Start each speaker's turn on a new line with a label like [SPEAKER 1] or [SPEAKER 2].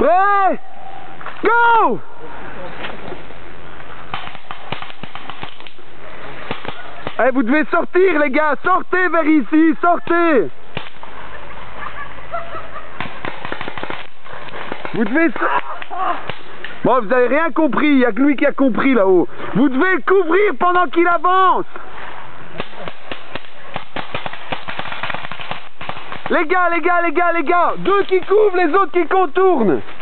[SPEAKER 1] Prêt? Go! Eh, vous devez sortir les gars, sortez vers ici, sortez! Vous devez... Bon, vous avez rien compris, il n'y a que lui qui a compris là-haut. Vous devez le couvrir pendant qu'il avance. Les gars, deux qui couvrent, les autres qui contournent.